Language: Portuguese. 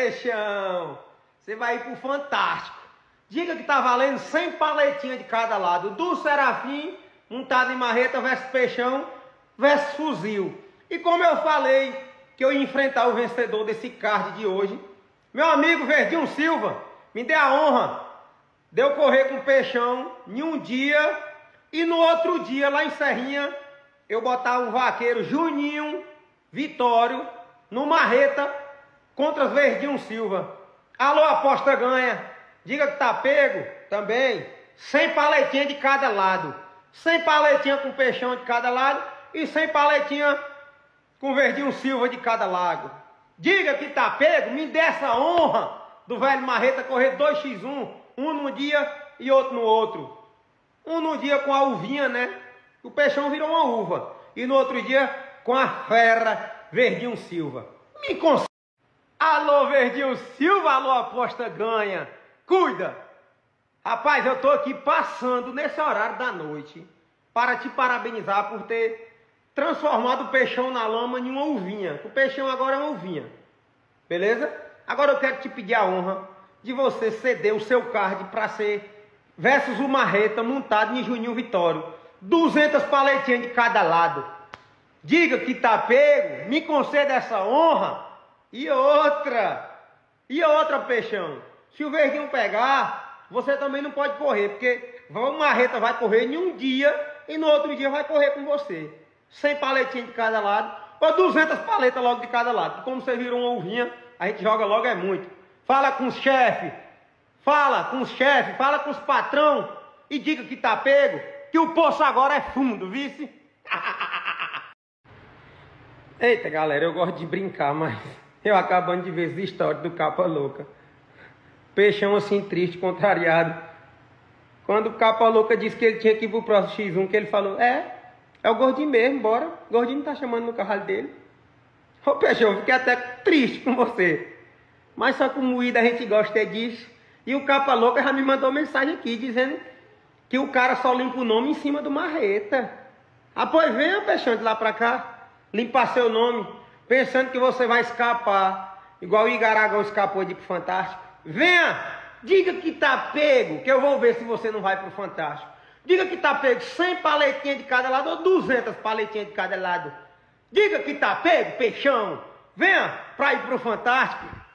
peixão! Você vai ir pro Fantástico. Diga que tá valendo 100 paletinhas de cada lado. Do Serafim, montado em marreta, versus peixão, versus fuzil. E como eu falei que eu ia enfrentar o vencedor desse card de hoje, meu amigo Verdinho Silva me deu a honra de eu correr com o peixão em um dia e no outro dia, lá em Serrinha, eu botar o vaqueiro Juninho Vitório no marreta contra os Verdinho Silva. Alô, aposta ganha. Diga que tá pego também. 100 paletinhas de cada lado. 100 paletinhas com peixão de cada lado e 100 paletinhas com Verdinho Silva de cada lado. Diga que tá pego, me dê essa honra do velho marreta correr 2x1, um num dia e outro no outro. Um no dia com a uvinha, né? O peixão virou uma uva. E no outro dia com a fera Verdinho Silva. Me conselhe. Alô, Verdinho Silva, alô, aposta ganha. Cuida. Rapaz, eu tô aqui passando nesse horário da noite para te parabenizar por ter transformado o peixão na lama em uma uvinha. O peixão agora é uma uvinha. Beleza? Agora eu quero te pedir a honra de você ceder o seu card para ser versus o marreta montado em Juninho Vitório. 200 paletinhas de cada lado. Diga que tá pego, me conceda essa honra. E outra, peixão. Se o Verdinho pegar, você também não pode correr, porque o marreta vai correr em um dia e no outro dia vai correr com você. 100 paletinhas de cada lado, ou 200 paletas logo de cada lado. E como você virou uma uvinha, a gente joga logo é muito. Fala com os chefes, fala com os patrão e diga que tá pego, que o poço agora é fundo, vice? Eita, galera, eu gosto de brincar, mas eu acabando de ver essa história do Capa Louca. Peixão assim, triste, contrariado. Quando o Capa Louca disse que ele tinha que ir pro próximo X1, que ele falou, é o Gordinho mesmo, bora. O Gordinho tá chamando no carro dele. Ô Peixão, eu fiquei até triste com você. Mas só que o moído a gente gosta disso. E o Capa Louca já me mandou mensagem aqui, dizendo que o cara só limpa o nome em cima do marreta. Ah, pois venha, Peixão, de lá pra cá, limpar seu nome, pensando que você vai escapar, igual o Igaragão escapou de ir pro Fantástico. Venha, diga que tá pego, que eu vou ver se você não vai pro Fantástico. Diga que tá pego 100 paletinhas de cada lado ou 200 paletinhas de cada lado. Diga que tá pego, peixão. Venha pra ir pro Fantástico.